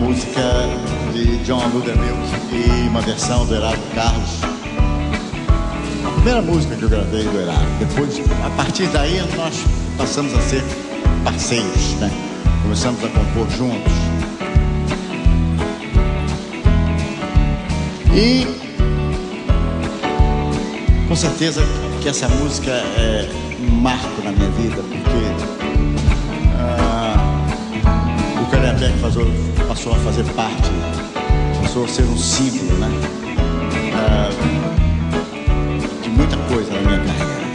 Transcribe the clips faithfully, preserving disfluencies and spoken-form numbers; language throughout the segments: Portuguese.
música de John Ludwig e uma versão do Erasmo Carlos. A primeira música que eu gravei do Erasmo. Depois, a partir daí, nós passamos a ser parceiros, né? Começamos a compor juntos. E com certeza que essa música é um marco na minha vida, porque o Calhambeque passou a fazer parte, passou a ser um símbolo, né? Uh, de muita coisa na minha carreira.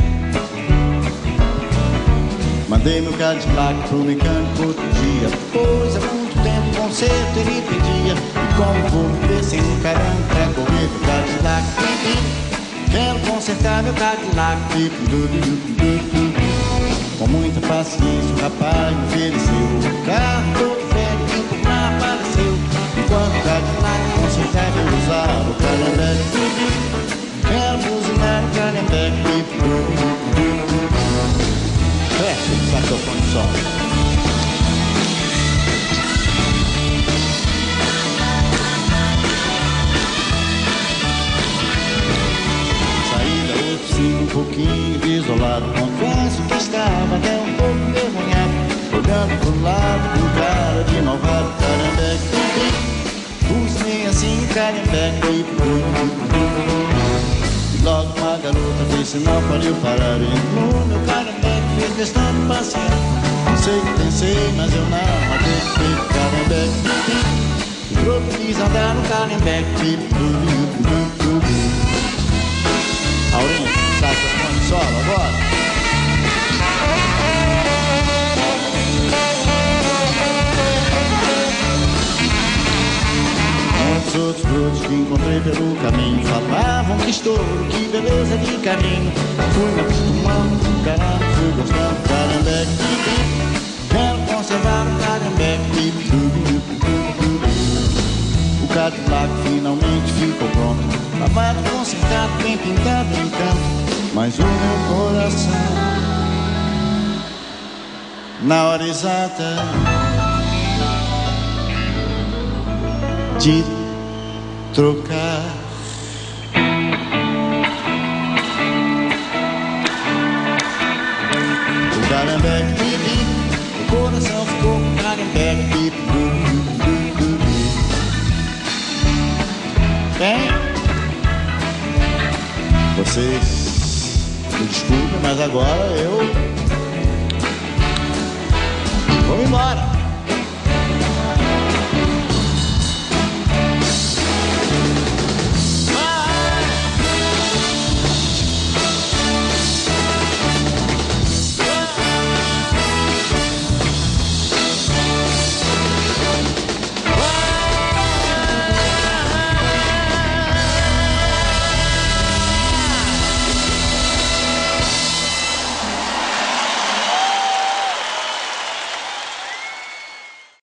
Mandei meu Cadillac pro mecânico outro dia, pois há muito tempo o conserto ele pedia. E como vou viver sem um caramba pra correr pro Cadillac? Quero consertar meu Cadillac. Com muita paciência o rapaz me ofereceu o carro todo velho que por lá apareceu. Enquanto o Cadillac consertava eu usava o Calhambeque. Quero buzinar o Calhambeque. Cresce o saxofone solo. Um pouquinho isolado, confesso que estava até um pouco envergonhado, olhando pro lado com cara de malvado. Calhambeque, buzinei assim o Calhambeque. E logo uma garota fez sinal para eu parar. Entrou meu Calhambeque, fez questão de passear. Não sei o que pensei, mas eu não acreditei. Calhambeque, o grupo quis andar no Calhambeque. Aurinha, saxofone solo agora. Muitos outros brotos que encontrei pelo caminho falavam que estouro, que beleza de caminho. Fui me acostumando com caramba, fui gostando do Calhambeque. Quero conservar o Calhambeque. O Cadillac finalmente ficou pronto, lavado, consertado, bem pintado em canto. Mas o meu coração, na hora exata de trocar, o Calhambeque, o coração ficou com o Calhambeque. Bem, vocês me desculpem, mas agora eu vou embora.